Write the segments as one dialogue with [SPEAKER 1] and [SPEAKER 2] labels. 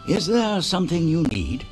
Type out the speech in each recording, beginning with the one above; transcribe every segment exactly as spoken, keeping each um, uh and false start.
[SPEAKER 1] Is there something you need?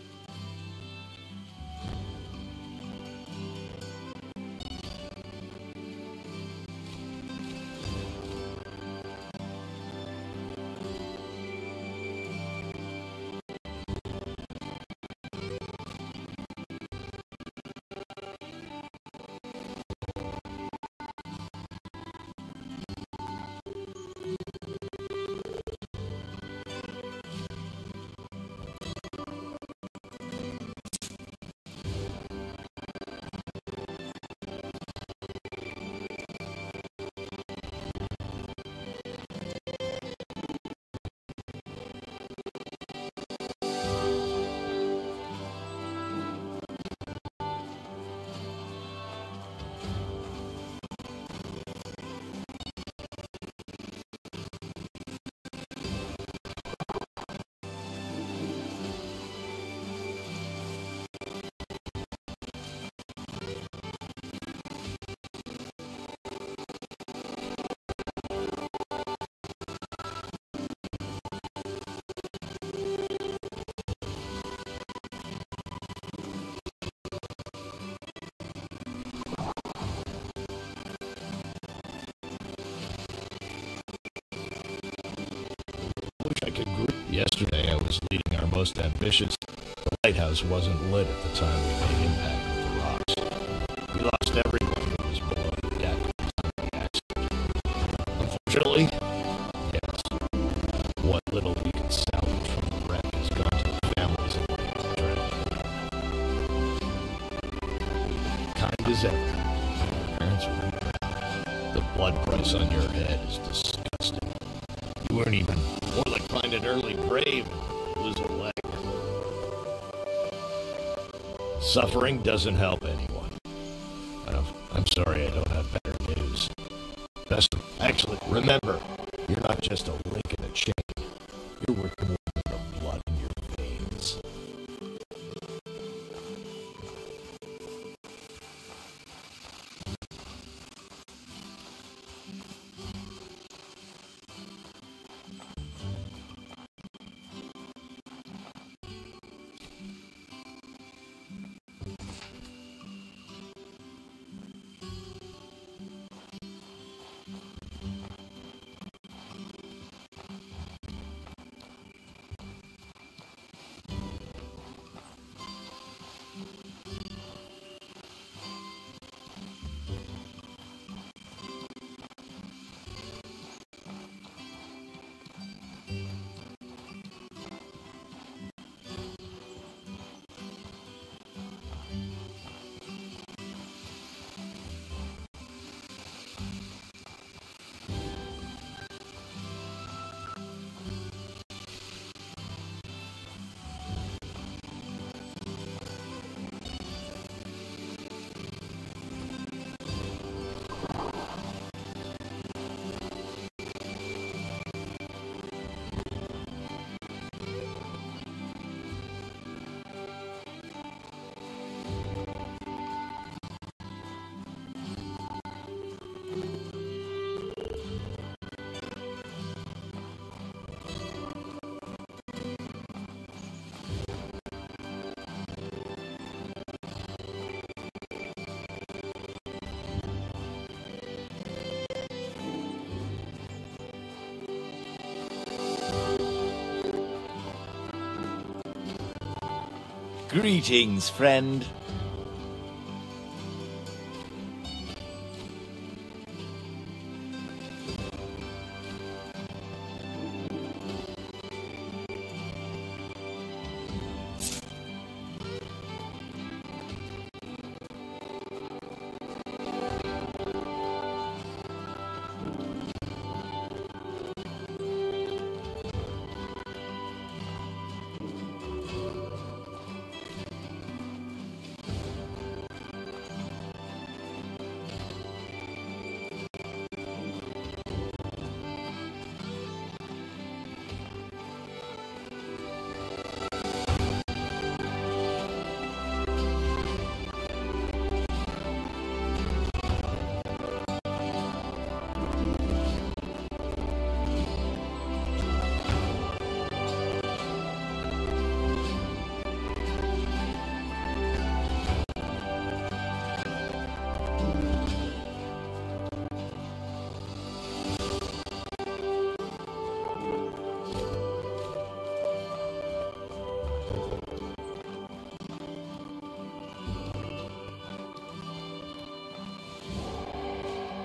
[SPEAKER 2] Yesterday I was leading our most ambitious. The lighthouse wasn't lit at the time we made impact with the rocks. We lost everyone who was below the deck at the time of the accident. Unfortunately, yes, what little we could salvage from the wreck has gone to the families of the drowned. Kind as ever. Parents were. The blood price on your head is disgusting. You weren't even more like find an early grave and lose a leg. Suffering doesn't help anyone. I'm, I'm sorry I don't have better news. Best, actually, remember, you're not just a link in a chain. You're worth more than the blood in your veins.
[SPEAKER 3] Greetings, friend.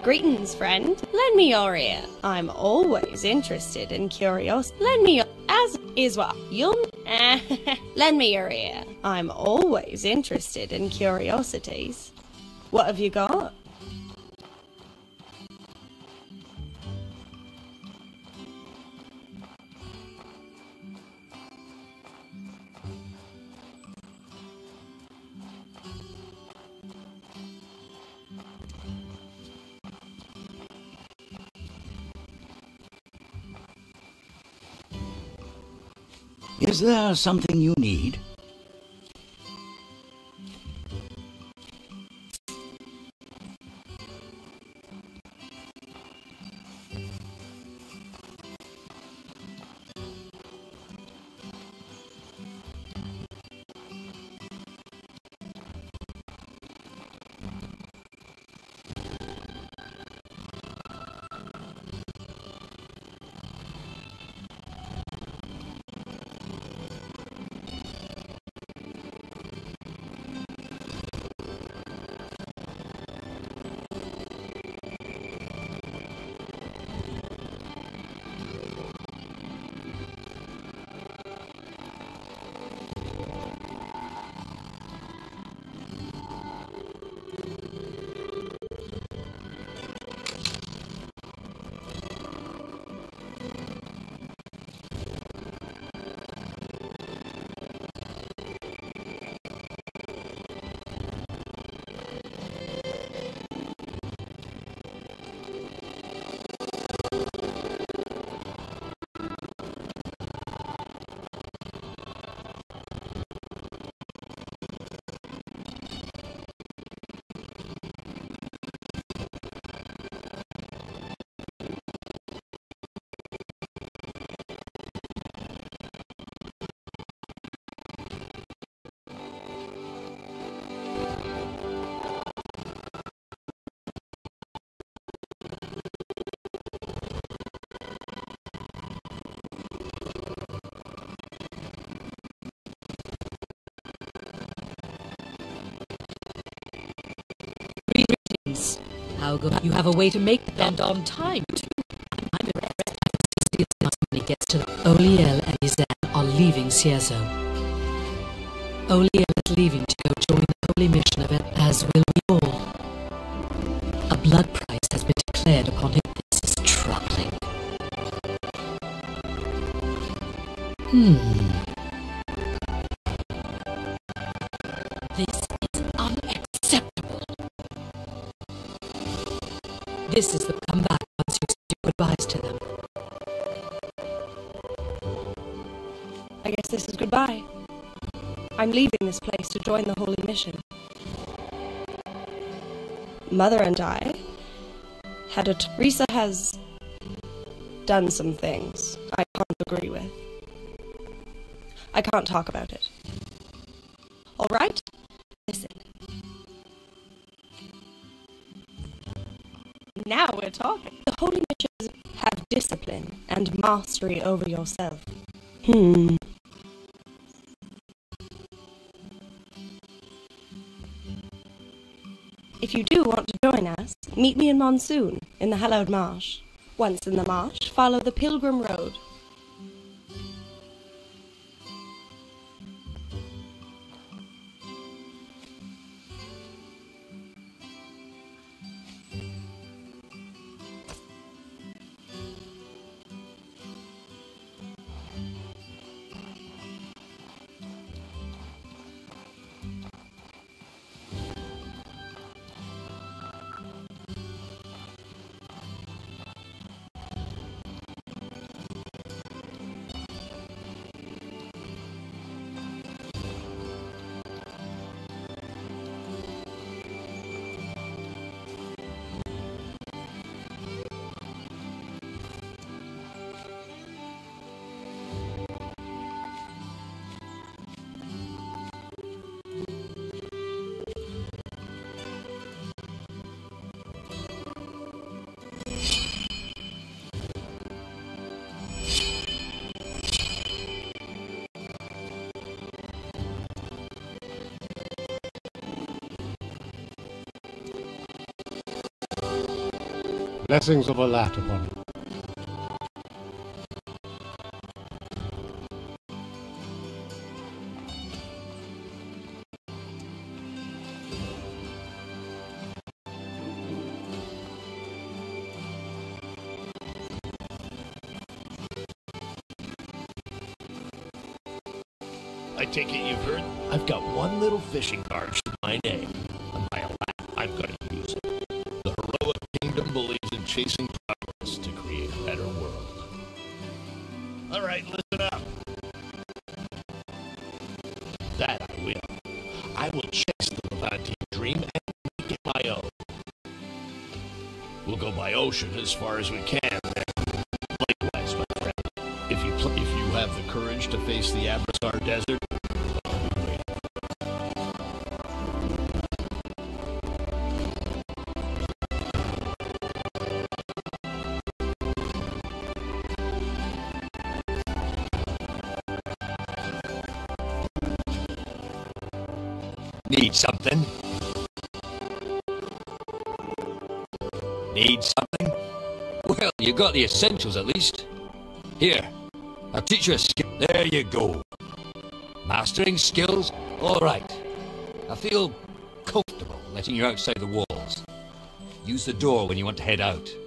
[SPEAKER 4] Greetings, friend. Lend me your ear. I'm always interested in curiosity. Lend me your... As is what you'll... Lend me your ear. I'm always interested in curiosities. What have you got?
[SPEAKER 1] Is there something you need?
[SPEAKER 5] How good you have a way to make the bend on time, too. I'm impressed. Anony gets to Oliel and Izan are leaving Ciezo. Oliel is leaving to go join the holy mission of it, as will we all. A blood price has been declared upon him. This is troubling. Hmm. This is unacceptable. This is the comeback once you say goodbyes to them.
[SPEAKER 4] I guess this is goodbye. I'm leaving this place to join the holy mission. Mother and I had a... T Risa has done some things I can't agree with. I can't talk about it. All right? Listen. Now we're talking. The holy missions have discipline and mastery over yourself. Hmm. If you do want to join us, meet me in Monsoon, in the hallowed marsh. Once in the marsh, follow the pilgrim road.
[SPEAKER 6] Blessings of Alat upon you.
[SPEAKER 2] I take it you've heard? I've got one little fishing barge to my name, and by Allah, I'm going to use it. The heroic kingdom believes in chasing progress to create a better world. All right, listen up. That I will. I will chase the Levantine dream and make it my own. We'll go by ocean as far as we can. Likewise, my friend. If you pl- if you have the courage to face the Abrasar Desert,
[SPEAKER 3] Need something? Need something? Well, you got the essentials at least. Here, I'll teach you a skill. There you go. Mastering skills? All right. I feel comfortable letting you outside the walls. Use the door when you want to head out.